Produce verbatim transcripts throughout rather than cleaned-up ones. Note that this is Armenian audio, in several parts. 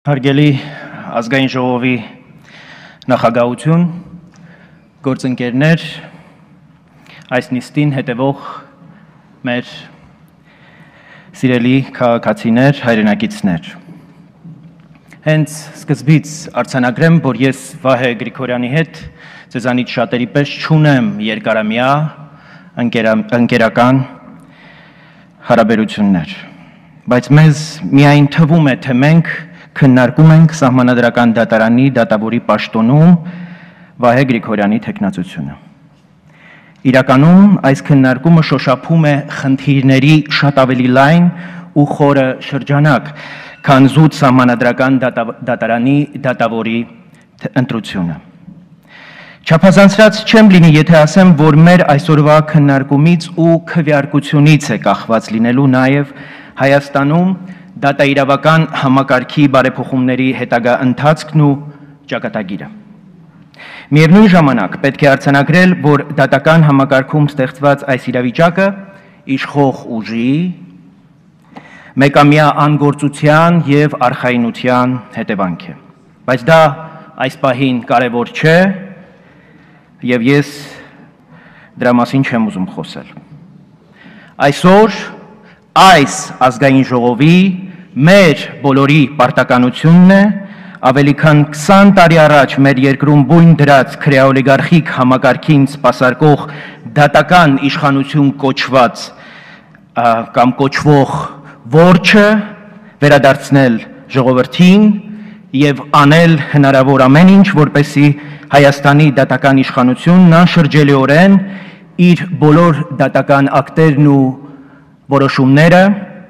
Հարգելի ազգային ժողովի նախագահություն, գործընկերներ, այս նիստին հետևող մեր սիրելի քաղաքացիներ, հայրենակիցներ։ Հենց սկզբից արձանագրեմ, որ ես Վահե Գրիգորյանի հետ ձեզանից շատերի պես չունեմ երկարամյա ընկերական հարաբերություններ, բայց մեզ միայն թվում է, թե մենք քննարկում ենք Սահմանադրական դատարանի դատավորի պաշտոնում Վահե Գրիգորյանի թեկնածությունը։ Իրականում այս քննարկումը շոշափում է խնդիրների շատ ավելի լայն ու խորը շրջանակ, քան զուտ Սահմանադրական դատարանի դատավորի ընտրությունը։ Չափազանցրած չեմ լինի, եթե ասեմ, որ մեր այսօրվա քննարկումից ու քվեարկությունից է կախված լինելու նաև Հայաստանում դատաիրավական համակարգի բարեփոխումների հետագա ընթացքն ու ճակատագիրը։ Միևնույն ժամանակ պետք է արձանագրել, որ դատական համակարգում ստեղծված այս իրավիճակը իշխող ուժի, մեկամյա անգործության և արխայինության հետևանք է։ Բայց դա այս պահին կարևոր չէ, և ես դրա մասին չեմ ուզում խոսել։ Այսօր այս ազգային ժողովի մեր բոլորի պարտականությունն է ավելի քան քսան տարի առաջ մեր երկրում բույն դրած քրեաօլիգարխիկ համակարգին սպասարկող դատական իշխանություն կոչված կամ կոչվող որջը վերադարձնել ժողովրդին և անել հնարավոր ամեն ինչ, որպեսզի Հայաստանի դատական իշխանությունն անշրջելիորեն իր բոլոր դատական ակտերն ու որոշումները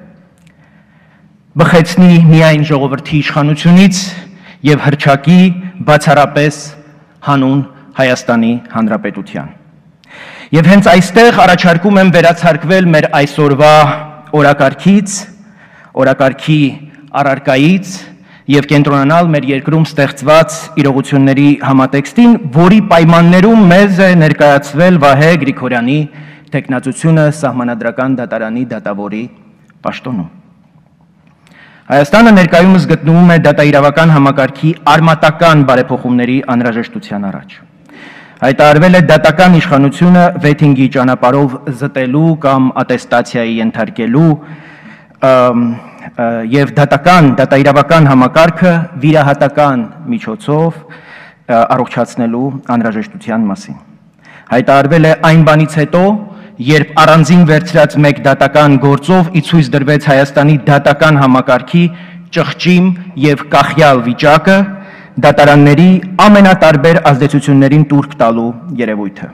բխեցնի միայն ժողովրդի իշխանությունից և հռչակի բացառապես հանուն Հայաստանի Հանրապետության։ Եվ հենց այստեղ առաջարկում եմ վերացարկվել մեր այսօրվա օրակարգից, օրակարգի առարկայից և կենտրոնանալ մեր երկրում ստեղծված իրողությունների համատեքստին, որի պայմաններում մեզ է ներկայացվել Վահե Գրիգորյանի թեկնածությունը Սահմանադրական դատարանի դատավորի պաշտոնում։ Հայաստանը ներկայումս գտնվում է դատաիրավական համակարգի արմատական բարեփոխումների անհրաժեշտության առաջ։ Հայտարարվել է դատական իշխանությունը վեթինգի ճանապարհով զտելու կամ ատեստացիայի ենթարկելու և դատական, դատաիրավական համակարգը վիրահատական միջոցով առողջացնելու անհրաժեշտության մասին։ Հայտարարվել է այն բանից հետո, երբ առանձին վերցրած մեկ դատական գործով ի ցույց դրվեց Հայաստանի դատական համակարգի ճղճիմ և կախյալ վիճակը, դատարանների ամենատարբեր ազդեցություններին տուրք տալու երևույթը։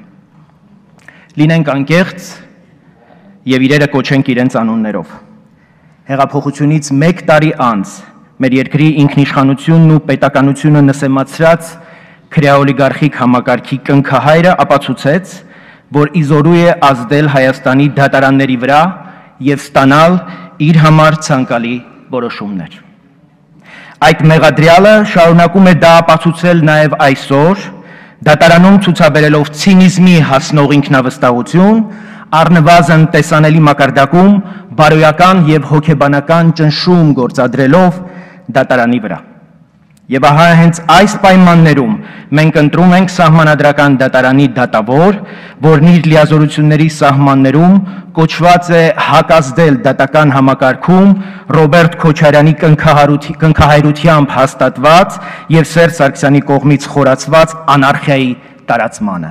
Լինենք անկեղծ և իրերը կոչենք իրենց անուններով։ Հեղափոխությունից մեկ տարի անց մեր երկրի ինքնիշխանությունն ու պետականությունը նսեմացրած քրեաօլիգարխիկ համակարգի կնքահայրը ապացուցեց, որ իզորու է ազդել Հայաստանի դատարանների վրա և ստանալ իր համար ցանկալի որոշումներ։ Այդ մեղադրյալը շարունակում է դա ապացուցել նաև այսօր, դատարանում ցուցաբերելով ցինիզմի հասնող ինքնավստահություն, առնվազն տեսանելի մակարդակում բարոյական և հոգեբանական ճնշում գործադրելով դատարանի վրա։ Եվ ահա հենց այս պայմաններում մենք ընտրում ենք Սահմանադրական դատարանի դատավոր, որն իր լիազորությունների սահմաններում կոչված է հակազդել դատական համակարգում Ռոբերտ Քոչարյանի կնքահայրությամբ հաստատված և Սերժ Սարգսյանի կողմից խորացված անարխիայի տարածմանը։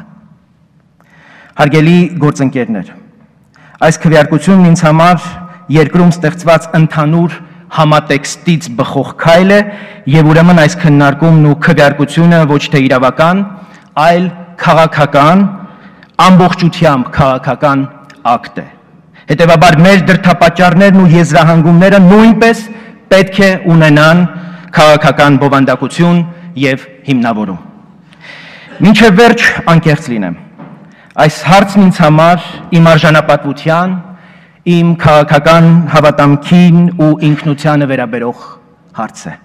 Հարգելի գործընկերներ, այս քվեարկությունն ինձ համար երկրում ստեղծված ընդհանուր համատեքստից բխող քայլ է և ուրեմն այս քննարկումն ու քվեարկությունը ոչ թե իրավական, այլ քաղաքական, ամբողջությամբ քաղաքական ակտ է։ Հետևաբար մեր դրդապատճառներն ու եզրահանգումները նույնպես պետք է ունենան քաղաքական բովանդակություն և հիմնավորում։ Մինչև վերջ անկեղծ լինեմ, այս հարցն ինձ համար իմ արժանապատվության, իմ քաղաքական հավատամքին ու ինքնությանը վերաբերող հարց է։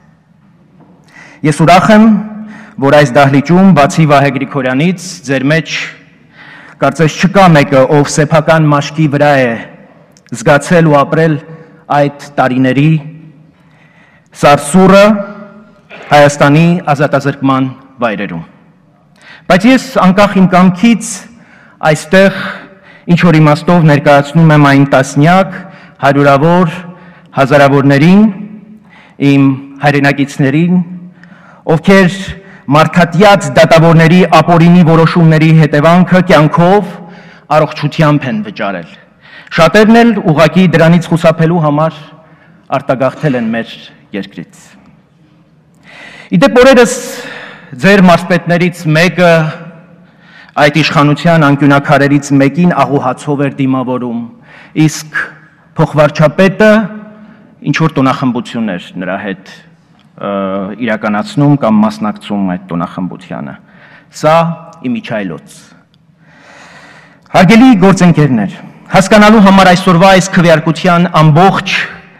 Ես ուրախ եմ, որ այս դահլիճում բացի Վահե Գրիգորյանից ձեր մեջ կարծես չկա մեկը, ով սեփական մաշկի վրա է զգացել ու ապրել այդ տարիների սարսուռը Հայաստանի ազատազրկման վայրերում։ Բայց ես անկախ իմ կամքից այստեղ ինչ-որ իմաստով ներկայացնում եմ այն տասնյակ, հարյուրավոր, հազարավորներին, իմ հայրենակիցներին, ովքեր մարդատյաց դատավորների ապօրինի որոշումների հետևանքը կյանքով առողջությամբ են վճարել։ Շատերն էլ ուղղակի դրանից խուսափելու համար արտագաղթել են մեր երկրից։ Իդեպ օրերս ձեր մարզպետներից մեկը այդ իշխանության անկյունակարերից մեկին աղոհացով էր դիմավորում, իսկ փոխվարչապետը ինչ-որ տոնախմբություն էր նրա հետ իրականացնում կամ մասնակցում այդ տոնախմբությանը։ Սա իմիջայլոց։ Հարգելի գործընկերներ, հասկանալու համար այսօրվա այս քվեարկության ամբողջ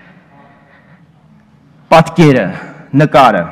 պատկերը, նկարը,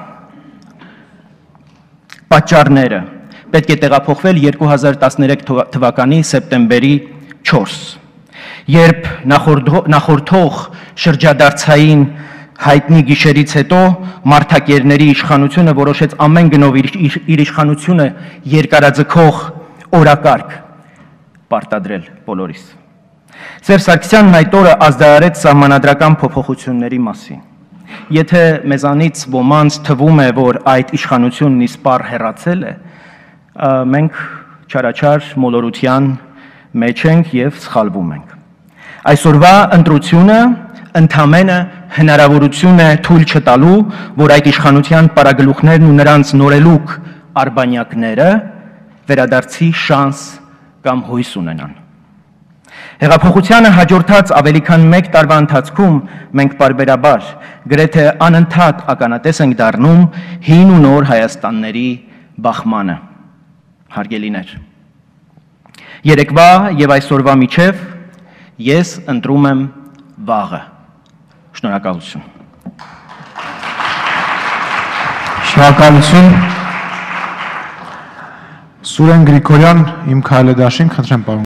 պատճառները պետք է տեղափոխվել երկու հազար տասներեք թվականի սեպտեմբերի չորսը, երբ նախորդող շրջադարձային հայտնի գիշերից հետո մարդակերների իշխանությունը որոշեց ամեն գնով իր իշխանությունը երկարաձգող օրակարգ պարտադրել բոլորիս։ Սերժ Սարգսյանն այդ օրը ազդարարեց սահմանադրական փոփոխությունների մասին։ Եթե մեզանից ոմանց թվում է, որ այդ իշխանությունն իսպառ հեռացել է, մենք չարաչար մոլորության մեջ ենք և սխալվում ենք։ Այսօրվա ընտրությունը ընդամենը հնարավորություն է թույլ չտալու, որ այդ իշխանության պարագլուխներն ու նրանց նորելուկ արբանյակները վերադարձի շանս կամ հույս ունենան։ Հեղափոխությանը հաջորդած ավելի քան մեկ տարվա ընթացքում մենք պարբերաբար գրեթե անընդհատ ականատես ենք դառնում հին ու նոր Հայաստանների բախմանը։ Հարգելիներ, երեկվա և այսօրվա միջև ես ընտրում եմ վաղը։ Շնորհակալություն։ Շնորհակալություն։ Սուրեն Գրիգորյան, իմ քայլեդաշին, խնդրեմ պարոն